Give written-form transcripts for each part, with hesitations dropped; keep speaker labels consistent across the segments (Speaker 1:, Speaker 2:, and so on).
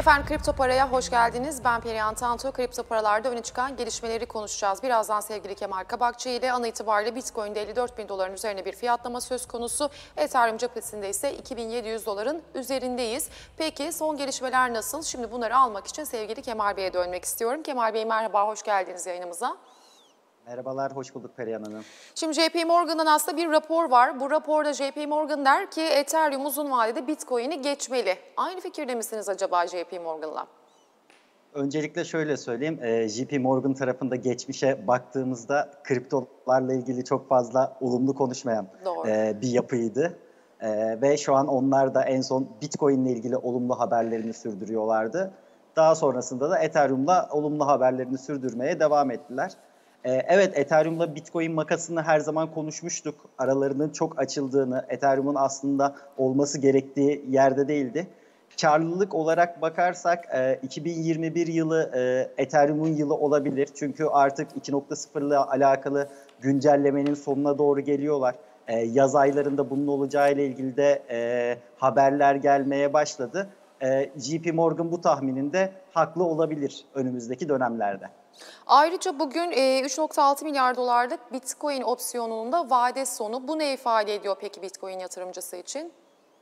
Speaker 1: Efendim kripto paraya hoş geldiniz. Ben Perihan Tanto. Kripto paralarda öne çıkan gelişmeleri konuşacağız. Birazdan sevgili Kemal Kabakçı ile an itibariyle Bitcoin'de 54 bin doların üzerine bir fiyatlama söz konusu. Ethereum cephesinde ise 2700 doların üzerindeyiz. Peki son gelişmeler nasıl? Şimdi bunları almak için sevgili Kemal Bey'e dönmek istiyorum. Kemal Bey merhaba, hoş geldiniz yayınımıza.
Speaker 2: Merhabalar, hoş bulduk Perihan Hanım.
Speaker 1: Şimdi JP Morgan'dan aslında bir rapor var. Bu raporda JP Morgan der ki Ethereum uzun vadede Bitcoin'i geçmeli. Aynı fikirde misiniz acaba JP Morgan'la?
Speaker 2: Öncelikle şöyle söyleyeyim, JP Morgan tarafında geçmişe baktığımızda kriptolarla ilgili çok fazla olumlu konuşmayan bir yapıydı. Ve şu an onlar da en son Bitcoin ile ilgili olumlu haberlerini sürdürüyorlardı. Daha sonrasında da Ethereum'la olumlu haberlerini sürdürmeye devam ettiler. Evet, Ethereum'la Bitcoin makasını her zaman konuşmuştuk. Aralarının çok açıldığını, Ethereum'un aslında olması gerektiği yerde değildi. Karlılık olarak bakarsak 2021 yılı Ethereum'un yılı olabilir. Çünkü artık 2.0 ile alakalı güncellemenin sonuna doğru geliyorlar. Yaz aylarında bunun olacağı ile ilgili de haberler gelmeye başladı. JP Morgan bu tahmininde haklı olabilir önümüzdeki dönemlerde.
Speaker 1: Ayrıca bugün 3.6 milyar dolarlık Bitcoin opsiyonunun da vade sonu. Bu ne ifade ediyor peki Bitcoin yatırımcısı için?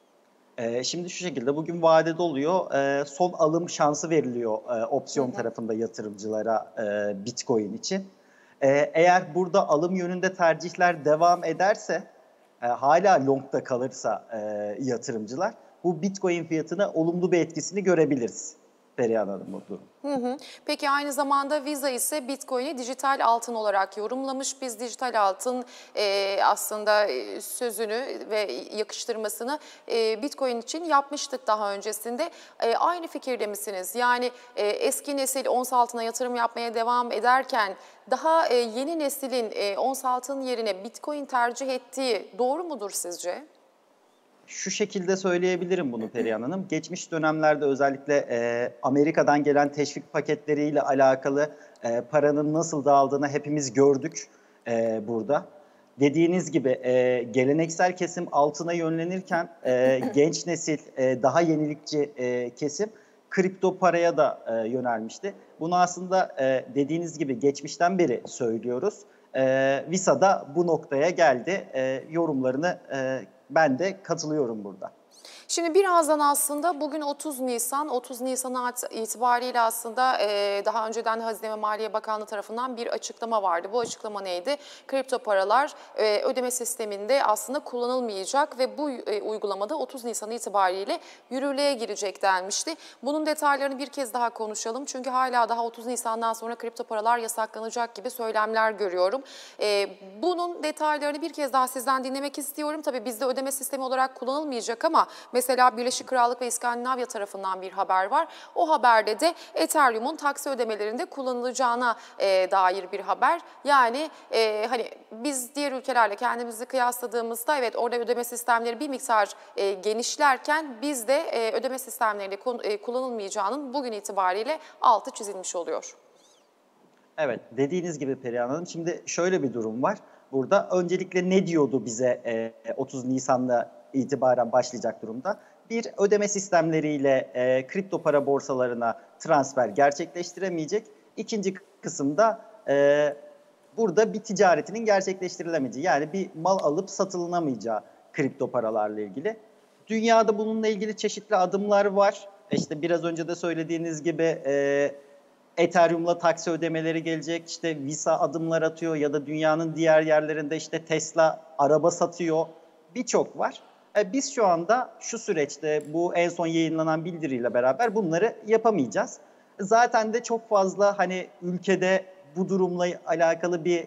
Speaker 2: Şimdi şu şekilde bugün vadede oluyor. Son alım şansı veriliyor opsiyon tarafında yatırımcılara Bitcoin için. Eğer burada alım yönünde tercihler devam ederse, hala long'da kalırsa yatırımcılar, bu Bitcoin fiyatına olumlu bir etkisini görebiliriz. Perihan Hanım bu durum.
Speaker 1: Peki aynı zamanda Visa ise Bitcoin'i dijital altın olarak yorumlamış. Biz dijital altın aslında sözünü ve yakıştırmasını Bitcoin için yapmıştık daha öncesinde. Aynı fikirde misiniz? Yani eski nesil ons altına yatırım yapmaya devam ederken daha yeni neslin ons altın yerine Bitcoin tercih ettiği doğru mudur sizce?
Speaker 2: Şu şekilde söyleyebilirim bunu Perihan Hanım. Geçmiş dönemlerde özellikle Amerika'dan gelen teşvik paketleriyle alakalı paranın nasıl dağıldığını hepimiz gördük burada. Dediğiniz gibi geleneksel kesim altına yönlenirken genç nesil, daha yenilikçi kesim kripto paraya da yönelmişti. Bunu aslında dediğiniz gibi geçmişten beri söylüyoruz. Visa da bu noktaya geldi. Yorumlarını ben de katılıyorum burada.
Speaker 1: Şimdi birazdan aslında bugün 30 Nisan itibariyle aslında daha önceden Hazine ve Maliye Bakanlığı tarafından bir açıklama vardı. Bu açıklama neydi? Kripto paralar ödeme sisteminde aslında kullanılmayacak ve bu uygulamada 30 Nisan itibariyle yürürlüğe girecek denmişti. Bunun detaylarını bir kez daha konuşalım. Çünkü hala daha 30 Nisan'dan sonra kripto paralar yasaklanacak gibi söylemler görüyorum. Bunun detaylarını bir kez daha sizden dinlemek istiyorum. Tabii bizde ödeme sistemi olarak kullanılmayacak ama mesela Birleşik Krallık ve İskandinavya tarafından bir haber var. O haberde de Ethereum'un taksi ödemelerinde kullanılacağına dair bir haber. Yani hani biz diğer ülkelerle kendimizi kıyasladığımızda evet orada ödeme sistemleri bir miktar genişlerken bizde ödeme sistemlerinde kullanılmayacağının bugün itibariyle altı çizilmiş oluyor.
Speaker 2: Evet, dediğiniz gibi Perihan Hanım. Şimdi şöyle bir durum var. Burada öncelikle ne diyordu bize 30 Nisan'da itibaren başlayacak durumda? Bir, ödeme sistemleriyle kripto para borsalarına transfer gerçekleştiremeyecek. İkinci kısımda burada bir ticaretinin gerçekleştirilemeyeceği, yani bir mal alıp satılamayacağı kripto paralarla ilgili. Dünyada bununla ilgili çeşitli adımlar var. İşte biraz önce de söylediğiniz gibi Ethereum'la taksi ödemeleri gelecek, işte Visa adımlar atıyor ya da dünyanın diğer yerlerinde işte Tesla araba satıyor. Birçok var. Biz şu anda şu süreçte bu en son yayınlanan bildiriyle beraber bunları yapamayacağız. Zaten de çok fazla hani ülkede bu durumla alakalı bir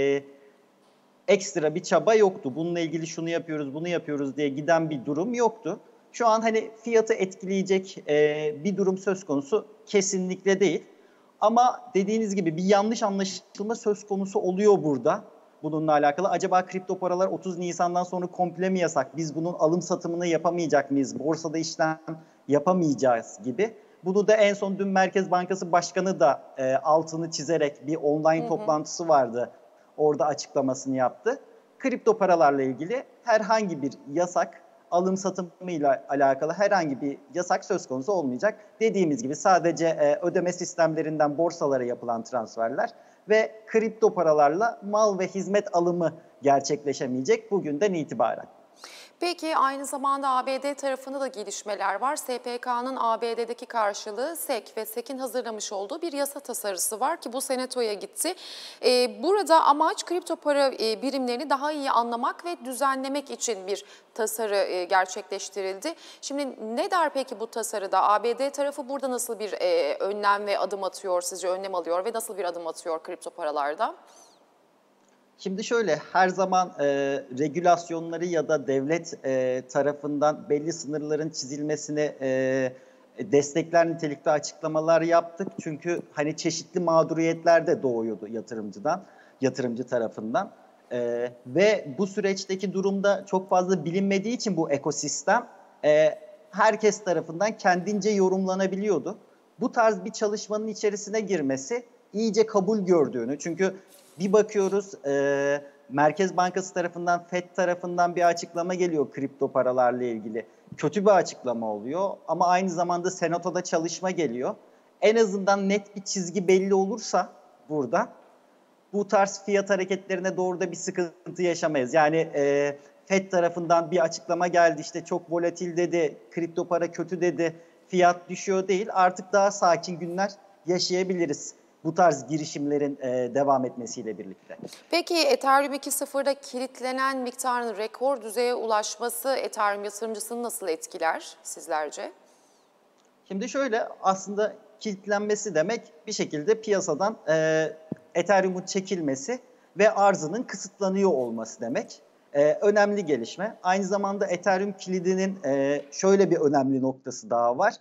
Speaker 2: ekstra bir çaba yoktu. Bununla ilgili şunu yapıyoruz, bunu yapıyoruz diye giden bir durum yoktu. Şu an hani fiyatı etkileyecek bir durum söz konusu kesinlikle değil. Ama dediğiniz gibi bir yanlış anlaşılma söz konusu oluyor burada. Bununla alakalı acaba kripto paralar 30 Nisan'dan sonra komple mi yasak? Biz bunun alım satımını yapamayacak mıyız? Borsada işlem yapamayacağız gibi. Bunu da en son dün Merkez Bankası Başkanı da altını çizerek bir online toplantısı vardı. Orada açıklamasını yaptı. Kripto paralarla ilgili herhangi bir yasak alım satımıyla alakalı herhangi bir yasak söz konusu olmayacak. Dediğimiz gibi sadece ödeme sistemlerinden borsalara yapılan transferler ve kripto paralarla mal ve hizmet alımı gerçekleşemeyecek bugünden itibaren.
Speaker 1: Peki aynı zamanda ABD tarafında da gelişmeler var. SPK'nın ABD'deki karşılığı SEC ve SEC'in hazırlamış olduğu bir yasa tasarısı var ki bu senatoya gitti. Burada amaç kripto para birimlerini daha iyi anlamak ve düzenlemek için bir tasarı gerçekleştirildi. Şimdi ne der peki bu tasarıda? ABD tarafı burada nasıl bir önlem ve adım atıyor, sizce önlem alıyor ve nasıl bir adım atıyor kripto paralarda?
Speaker 2: Şimdi şöyle, her zaman regülasyonları ya da devlet tarafından belli sınırların çizilmesini destekler nitelikte açıklamalar yaptık. Çünkü hani çeşitli mağduriyetler de doğuyordu yatırımcı tarafından. Ve bu süreçteki durumda çok fazla bilinmediği için bu ekosistem herkes tarafından kendince yorumlanabiliyordu. Bu tarz bir çalışmanın içerisine girmesi iyice kabul gördüğünü, çünkü bir bakıyoruz Merkez Bankası tarafından, FED tarafından bir açıklama geliyor kripto paralarla ilgili. Kötü bir açıklama oluyor ama aynı zamanda Senato'da çalışma geliyor. En azından net bir çizgi belli olursa burada bu tarz fiyat hareketlerine doğru da bir sıkıntı yaşamayız. Yani FED tarafından bir açıklama geldi, işte çok volatil dedi, kripto para kötü dedi, fiyat düşüyor değil. Artık daha sakin günler yaşayabiliriz bu tarz girişimlerin devam etmesiyle birlikte.
Speaker 1: Peki Ethereum 2.0'da kilitlenen miktarın rekor düzeye ulaşması Ethereum yatırımcısını nasıl etkiler sizlerce?
Speaker 2: Şimdi şöyle, aslında kilitlenmesi demek bir şekilde piyasadan Ethereum'un çekilmesi ve arzının kısıtlanıyor olması demek. Önemli gelişme. Aynı zamanda Ethereum kilidinin şöyle bir önemli noktası daha var.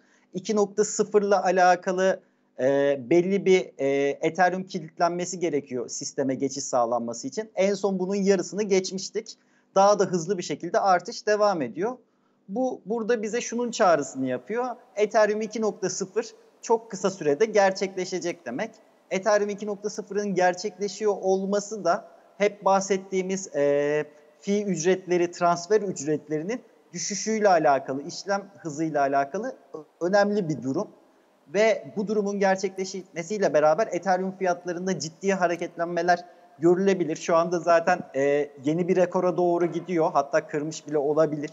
Speaker 2: 2.0 ile alakalı belli bir Ethereum kilitlenmesi gerekiyor sisteme geçiş sağlanması için. En son bunun yarısını geçmiştik. Daha da hızlı bir şekilde artış devam ediyor. Bu burada bize şunun çağrısını yapıyor. Ethereum 2.0 çok kısa sürede gerçekleşecek demek. Ethereum 2.0'ın gerçekleşiyor olması da hep bahsettiğimiz fee ücretleri, transfer ücretlerinin düşüşüyle alakalı, işlem hızıyla alakalı önemli bir durum. Ve bu durumun gerçekleşmesiyle beraber Ethereum fiyatlarında ciddi hareketlenmeler görülebilir. Şu anda zaten yeni bir rekora doğru gidiyor. Hatta kırmış bile olabilir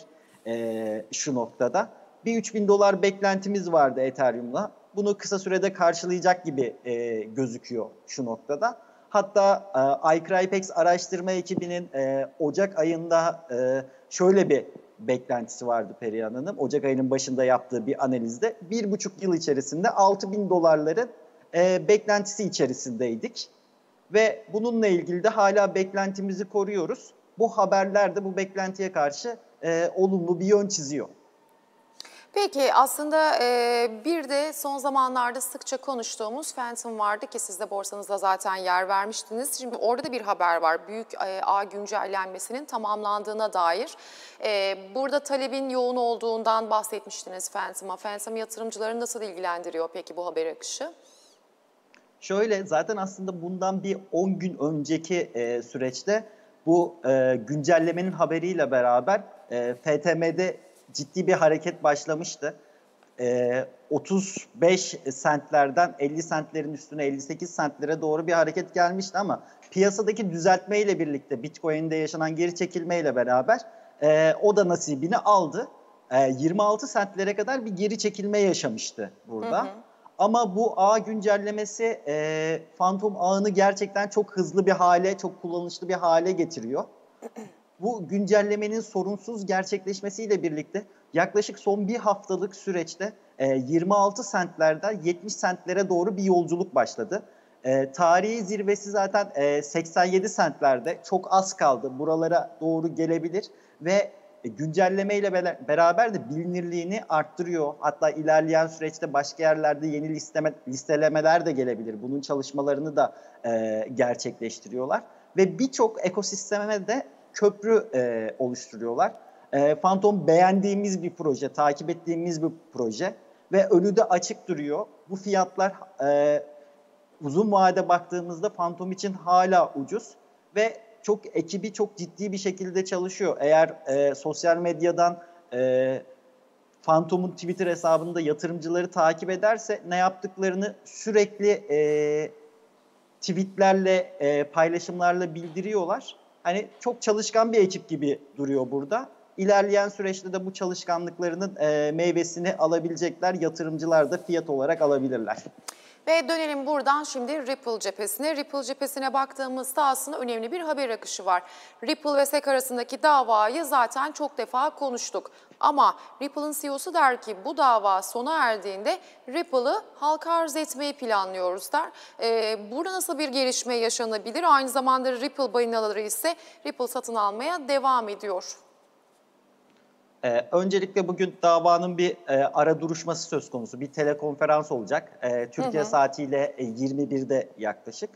Speaker 2: şu noktada. Bir 3000 dolar beklentimiz vardı Ethereum'la. Bunu kısa sürede karşılayacak gibi gözüküyor şu noktada. Hatta iCrypex araştırma ekibinin Ocak ayında şöyle bir beklentisi vardı Perihan Hanım. Ocak ayının başında yaptığı bir analizde 1,5 yıl içerisinde 6000 dolarların beklentisi içerisindeydik. Ve bununla ilgili de hala beklentimizi koruyoruz. Bu haberler de bu beklentiye karşı olumlu bir yön çiziyor.
Speaker 1: Peki aslında bir de son zamanlarda sıkça konuştuğumuz Phantom vardı ki siz de borsanızda zaten yer vermiştiniz. Şimdi orada da bir haber var. Büyük ağ güncellenmesinin tamamlandığına dair. Burada talebin yoğun olduğundan bahsetmiştiniz Phantom'a. Phantom yatırımcıları nasıl ilgilendiriyor peki bu haber akışı?
Speaker 2: Şöyle, zaten aslında bundan bir 10 gün önceki süreçte bu güncellemenin haberiyle beraber FTM'de ciddi bir hareket başlamıştı. 35 sentlerden 50 sentlerin üstüne 58 sentlere doğru bir hareket gelmişti ama piyasadaki düzeltmeyle birlikte, Bitcoin'de yaşanan geri çekilmeyle beraber o da nasibini aldı. 26 sentlere kadar bir geri çekilme yaşamıştı burada. Hı hı. Ama bu ağ güncellemesi Phantom ağını gerçekten çok hızlı bir hale, çok kullanışlı bir hale getiriyor. Bu güncellemenin sorunsuz gerçekleşmesiyle birlikte yaklaşık son bir haftalık süreçte 26 sentlerden 70 sentlere doğru bir yolculuk başladı. Tarihi zirvesi zaten 87 sentlerde, çok az kaldı. Buralara doğru gelebilir ve güncellemeyle beraber de bilinirliğini arttırıyor. Hatta ilerleyen süreçte başka yerlerde yeni listelemeler de gelebilir. Bunun çalışmalarını da gerçekleştiriyorlar. Ve birçok ekosisteme de köprü oluşturuyorlar. Phantom beğendiğimiz bir proje, takip ettiğimiz bir proje ve önü de açık duruyor. Bu fiyatlar uzun vade baktığımızda Phantom için hala ucuz ve ekibi çok ciddi bir şekilde çalışıyor. Eğer sosyal medyadan Phantom'un Twitter hesabında yatırımcıları takip ederse ne yaptıklarını sürekli tweetlerle, paylaşımlarla bildiriyorlar. Hani çok çalışkan bir ekip gibi duruyor burada. İlerleyen süreçte de bu çalışkanlıklarının meyvesini alabilecekler. Yatırımcılar da fiyat olarak alabilirler.
Speaker 1: Ve dönelim buradan şimdi Ripple cephesine. Ripple cephesine baktığımızda aslında önemli bir haber akışı var. Ripple ve SEC arasındaki davayı zaten çok defa konuştuk. Ama Ripple'ın CEO'su der ki bu dava sona erdiğinde Ripple'ı halka arz etmeyi planlıyoruz der. Burada nasıl bir gelişme yaşanabilir? Aynı zamanda Ripple balinaları ise Ripple satın almaya devam ediyor.
Speaker 2: Öncelikle bugün davanın bir ara duruşması söz konusu. Bir telekonferans olacak. Türkiye saatiyle 21'de yaklaşık.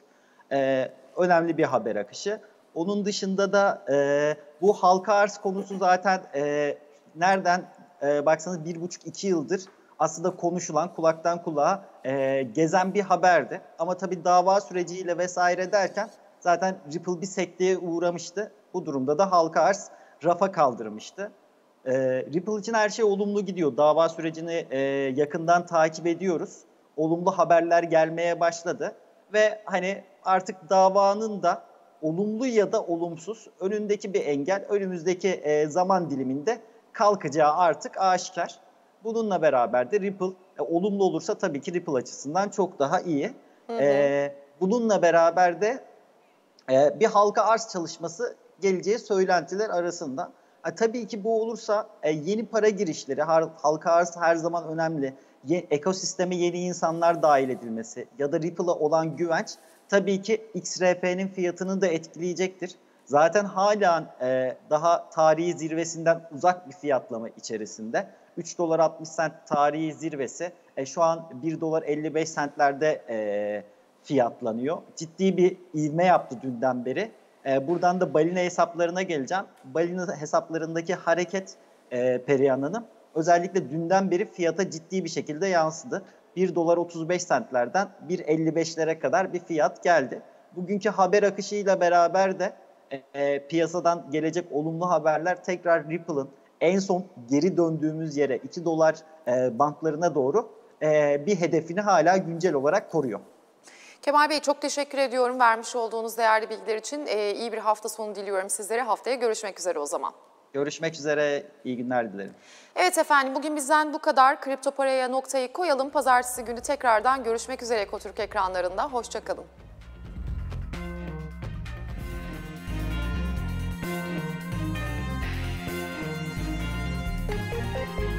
Speaker 2: Önemli bir haber akışı. Onun dışında da bu halka arz konusu zaten nereden baksanız 1,5-2 yıldır aslında konuşulan, kulaktan kulağa gezen bir haberdi. Ama tabii dava süreciyle vesaire derken zaten Ripple bir sekteye uğramıştı. Bu durumda da halka arz rafa kaldırmıştı. Ripple için her şey olumlu gidiyor. Dava sürecini yakından takip ediyoruz. Olumlu haberler gelmeye başladı. Ve hani artık davanın da olumlu ya da olumsuz önündeki bir engel, önümüzdeki zaman diliminde kalkacağı artık aşikar. Bununla beraber de Ripple, olumlu olursa tabii ki Ripple açısından çok daha iyi. Bununla beraber de bir halka arz çalışması geleceği söylentiler arasında. Tabii ki bu olursa yeni para girişleri, halka arz her zaman önemli. Ekosisteme yeni insanlar dahil edilmesi ya da Ripple'a olan güvenç tabii ki XRP'nin fiyatını da etkileyecektir. Zaten hala daha tarihi zirvesinden uzak bir fiyatlama içerisinde. 3 dolar 60 sent tarihi zirvesi şu an 1 dolar 55 centlerde fiyatlanıyor. Ciddi bir ivme yaptı dünden beri. Buradan da balina hesaplarına geleceğim. Balina hesaplarındaki hareket Perihan Hanım özellikle dünden beri fiyata ciddi bir şekilde yansıdı. 1 dolar 35 centlerden 1.55'lere kadar bir fiyat geldi. Bugünkü haber akışıyla beraber de piyasadan gelecek olumlu haberler tekrar Ripple'ın en son geri döndüğümüz yere 2 dolar bantlarına doğru bir hedefini hala güncel olarak koruyor.
Speaker 1: Kemal Bey çok teşekkür ediyorum vermiş olduğunuz değerli bilgiler için. İyi bir hafta sonu diliyorum sizlere. Haftaya görüşmek üzere o zaman.
Speaker 2: Görüşmek üzere, iyi günler dilerim.
Speaker 1: Evet efendim, bugün bizden bu kadar. Kripto paraya noktayı koyalım. Pazartesi günü tekrardan görüşmek üzere Ekotürk ekranlarında. Hoşça kalın.